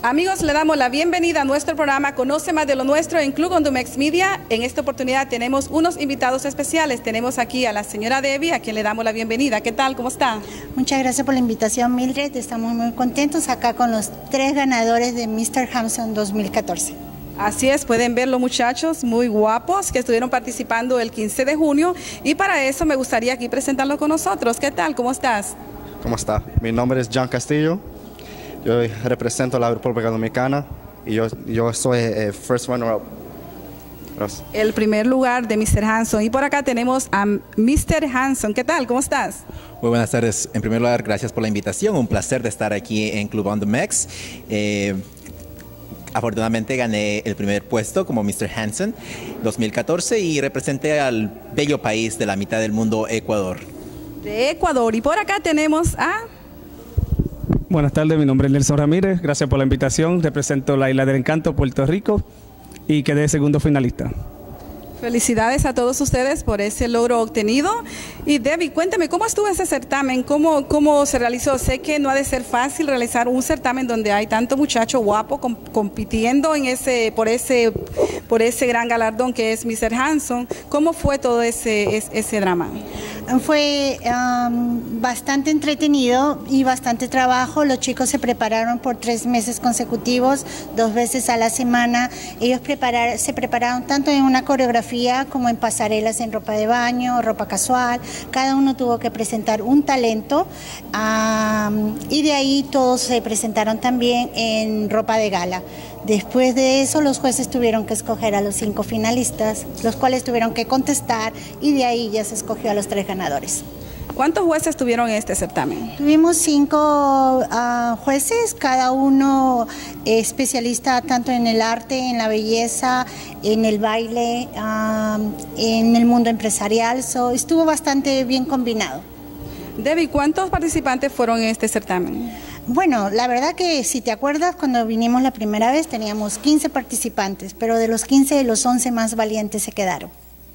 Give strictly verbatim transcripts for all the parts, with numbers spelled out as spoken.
Amigos, le damos la bienvenida a nuestro programa Conoce Más de lo Nuestro en Club Condumex Media. En esta oportunidad tenemos unos invitados especiales. Tenemos aquí a la señora Debbie, a quien le damos la bienvenida. ¿Qué tal? ¿Cómo está? Muchas gracias por la invitación, Mildred. Estamos muy contentos acá con los tres ganadores de míster Hanson dos mil catorce. Así es, pueden ver los muchachos muy guapos que estuvieron participando el quince de junio y para eso me gustaría aquí presentarlos con nosotros. ¿Qué tal? ¿Cómo estás? ¿Cómo está? Mi nombre es John Castillo. Yo represento a la República Dominicana y yo, yo soy el first runner-up. El primer lugar de míster Hanson. Y por acá tenemos a míster Hanson. ¿Qué tal? ¿Cómo estás? Muy buenas tardes. En primer lugar, gracias por la invitación. Un placer de estar aquí en Club on the Mex. Eh, afortunadamente gané el primer puesto como míster Hanson dos mil catorce y representé al bello país de la mitad del mundo, Ecuador. De Ecuador. Y por acá tenemos a... Buenas tardes, mi nombre es Nelson Ramírez, gracias por la invitación, represento la Isla del Encanto, Puerto Rico y quedé segundo finalista. Felicidades a todos ustedes por ese logro obtenido. Y Debbie, cuéntame, ¿cómo estuvo ese certamen? ¿Cómo, cómo se realizó? Sé que no ha de ser fácil realizar un certamen donde hay tanto muchacho guapo com compitiendo en ese, por, ese, por ese gran galardón que es míster Hanson. ¿Cómo fue todo ese, ese, ese drama? Fue um, bastante entretenido y bastante trabajo. Los chicos se prepararon por tres meses consecutivos, dos veces a la semana. Ellos preparar, se prepararon tanto en una coreografía como en pasarelas en ropa de baño, ropa casual. Cada uno tuvo que presentar un talento um, y de ahí todos se presentaron también en ropa de gala. Después de eso, los jueces tuvieron que escoger a los cinco finalistas, los cuales tuvieron que contestar y de ahí ya se escogió a los tres ganadores. ¿Cuántos jueces tuvieron en este certamen? Tuvimos cinco uh, jueces, cada uno especialista tanto en el arte, en la belleza, en el baile, uh, en el mundo empresarial. So, estuvo bastante bien combinado. Debbie, ¿cuántos participantes fueron en este certamen? Bueno, la verdad que si te acuerdas, cuando vinimos la primera vez teníamos quince participantes, pero de los quince, los once más valientes se quedaron.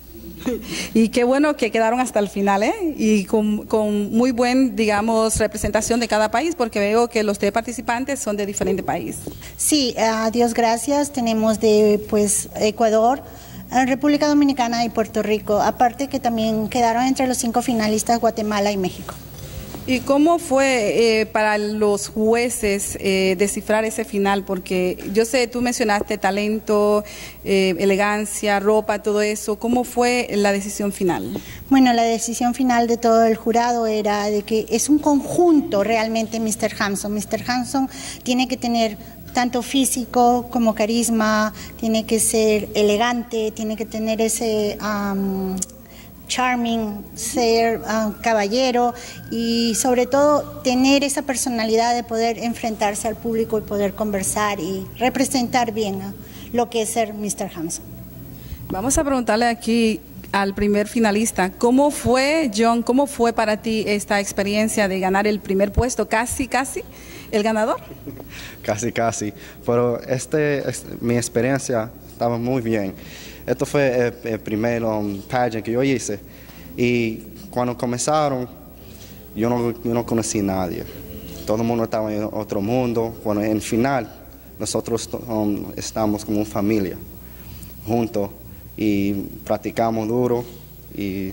Y qué bueno que quedaron hasta el final, ¿eh? Y con, con muy buen, digamos, representación de cada país, porque veo que los tres participantes son de diferente país. Sí, a Dios gracias, tenemos de pues Ecuador, República Dominicana y Puerto Rico, aparte que también quedaron entre los cinco finalistas Guatemala y México. ¿Y cómo fue eh, para los jueces eh, descifrar ese final? Porque yo sé, tú mencionaste talento, eh, elegancia, ropa, todo eso. ¿Cómo fue la decisión final? Bueno, la decisión final de todo el jurado era de que es un conjunto realmente míster Hanson. míster Hanson tiene que tener tanto físico como carisma, tiene que ser elegante, tiene que tener ese... Um, charming, ser uh, caballero y sobre todo tener esa personalidad de poder enfrentarse al público y poder conversar y representar bien uh, lo que es ser míster Hanson. Vamos a preguntarle aquí al primer finalista, ¿cómo fue, John, cómo fue para ti esta experiencia de ganar el primer puesto, casi, casi el ganador? Casi, casi, pero este, este, mi experiencia estaba muy bien. Esto fue el, el primer um, pageant que yo hice y cuando comenzaron yo no, yo no conocí a nadie. Todo el mundo estaba en otro mundo. Bueno, en final nosotros um, estamos como una familia juntos y practicamos duro y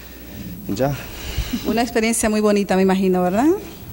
ya. Una experiencia muy bonita, me imagino, ¿verdad?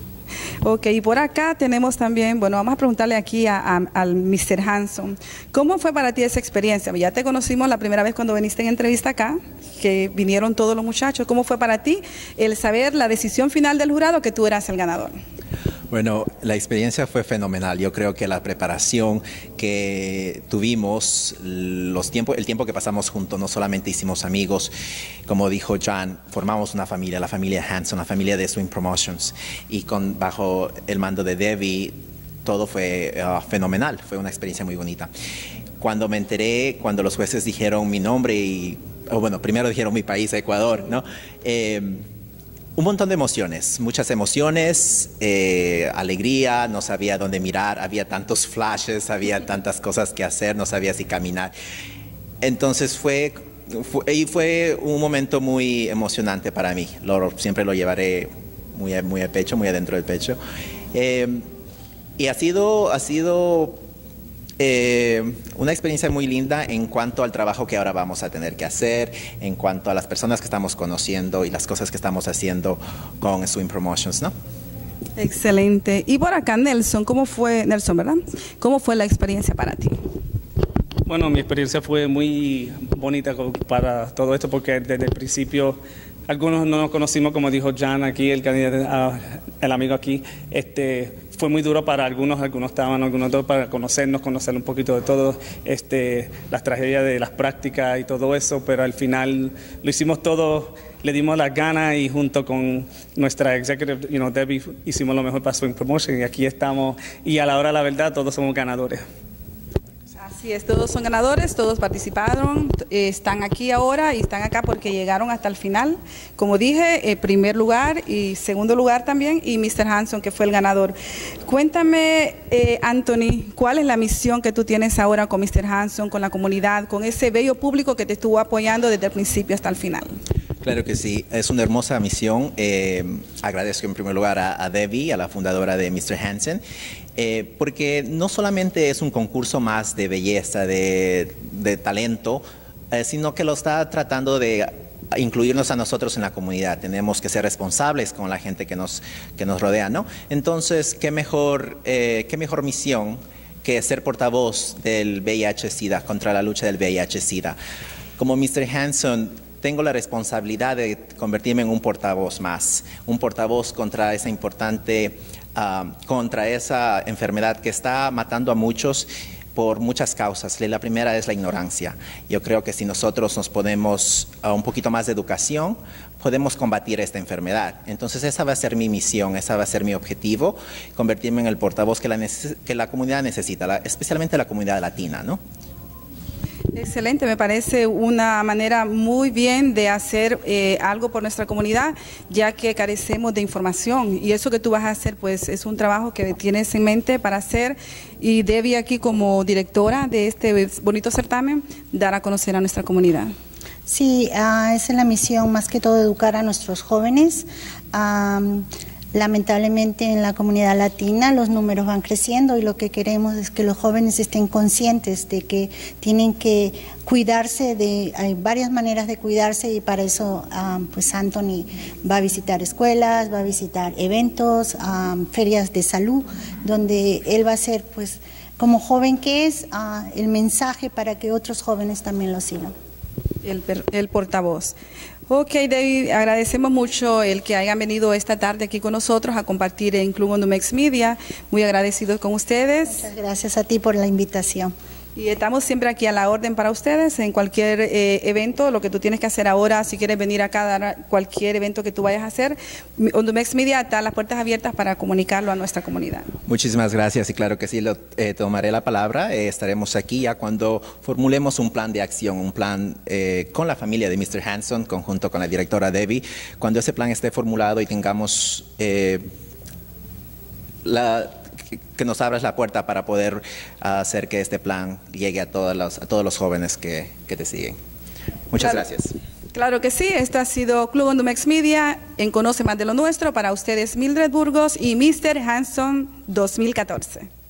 Ok, y por acá tenemos también, bueno, vamos a preguntarle aquí a, a, al míster Hanson, ¿cómo fue para ti esa experiencia? Ya te conocimos la primera vez cuando viniste en entrevista acá, que vinieron todos los muchachos. ¿Cómo fue para ti el saber la decisión final del jurado que tú eras el ganador? Bueno, la experiencia fue fenomenal. Yo creo que la preparación que tuvimos, los tiempos, el tiempo que pasamos juntos, no solamente hicimos amigos, como dijo John, formamos una familia, la familia Hanson, la familia de Swing Promotions, y con, bajo el mando de Debbie, todo fue uh, fenomenal, fue una experiencia muy bonita. Cuando me enteré, cuando los jueces dijeron mi nombre y, oh, bueno, primero dijeron mi país, Ecuador, ¿no? Eh, Un montón de emociones, muchas emociones, eh, alegría, no sabía dónde mirar, había tantos flashes, había tantas cosas que hacer, no sabía si caminar. Entonces fue, fue, y fue un momento muy emocionante para mí, lo, siempre lo llevaré muy, muy a pecho, muy adentro del pecho. Eh, Y ha sido, ha sido eh, una experiencia muy linda en cuanto al trabajo que ahora vamos a tener que hacer, en cuanto a las personas que estamos conociendo y las cosas que estamos haciendo con Swim Promotions, ¿no? Excelente. Y por acá, Nelson, ¿cómo fue, Nelson, verdad? ¿Cómo fue la experiencia para ti? Bueno, mi experiencia fue muy bonita para todo esto porque desde el principio algunos no nos conocimos, como dijo Jan aquí, el candidato, uh, el amigo aquí, este, fue muy duro para algunos, algunos estaban, algunos otros para conocernos, conocer un poquito de todo, este, las tragedias de las prácticas y todo eso, pero al final lo hicimos todo, le dimos las ganas y junto con nuestra executive, you know, Debbie, hicimos lo mejor para Swim Promotion y aquí estamos y a la hora de la verdad todos somos ganadores. Así es, todos son ganadores, todos participaron, eh, están aquí ahora y están acá porque llegaron hasta el final. Como dije, eh, primer lugar y segundo lugar también, y mister Hanson, que fue el ganador. Cuéntame, eh, Anthony, ¿cuál es la misión que tú tienes ahora con mister Hanson, con la comunidad, con ese bello público que te estuvo apoyando desde el principio hasta el final? Claro que sí, es una hermosa misión. Eh, agradezco en primer lugar a, a Debbie, a la fundadora de mister Hanson, eh, porque no solamente es un concurso más de belleza, de, de talento, eh, sino que lo está tratando de incluirnos a nosotros en la comunidad. Tenemos que ser responsables con la gente que nos, que nos rodea, ¿no? Entonces, ¿qué mejor, eh, qué mejor misión que ser portavoz del V I H-Sida, contra la lucha del V I H-Sida? Como mister Hanson, tengo la responsabilidad de convertirme en un portavoz más, un portavoz contra esa importante, uh, contra esa enfermedad que está matando a muchos por muchas causas. La primera es la ignorancia. Yo creo que si nosotros nos ponemos a un poquito más de educación, podemos combatir esta enfermedad. Entonces esa va a ser mi misión, esa va a ser mi objetivo, convertirme en el portavoz que la, que la comunidad necesita, la, especialmente la comunidad latina, ¿no? Excelente, me parece una manera muy bien de hacer eh, algo por nuestra comunidad, ya que carecemos de información y eso que tú vas a hacer pues es un trabajo que tienes en mente para hacer y Debbie aquí como directora de este bonito certamen dar a conocer a nuestra comunidad. Sí, uh, esa es la misión, más que todo educar a nuestros jóvenes. Um, Lamentablemente en la comunidad latina los números van creciendo y lo que queremos es que los jóvenes estén conscientes de que tienen que cuidarse, de, hay varias maneras de cuidarse y para eso um, pues Anthony va a visitar escuelas, va a visitar eventos, um, ferias de salud, donde él va a ser pues como joven que es uh, el mensaje para que otros jóvenes también lo sigan. El, el portavoz. Ok, David, agradecemos mucho el que hayan venido esta tarde aquí con nosotros a compartir en Club On The Mix Media. Muy agradecidos con ustedes. Muchas gracias a ti por la invitación. Y estamos siempre aquí a la orden para ustedes en cualquier eh, evento, lo que tú tienes que hacer ahora, si quieres venir acá a dar cualquier evento que tú vayas a hacer, On The Mix Media está las puertas abiertas para comunicarlo a nuestra comunidad. Muchísimas gracias y claro que sí, lo, eh, tomaré la palabra, eh, estaremos aquí ya cuando formulemos un plan de acción, un plan eh, con la familia de mister Hanson, conjunto con la directora Debbie, cuando ese plan esté formulado y tengamos eh, la... que nos abras la puerta para poder uh, hacer que este plan llegue a todos los, a todos los jóvenes que, que te siguen. Muchas claro, gracias. Claro que sí, esto ha sido Club On The Mix Media, en Conoce Más de lo Nuestro, para ustedes Mildred Burgos y mister Hanson dos mil catorce.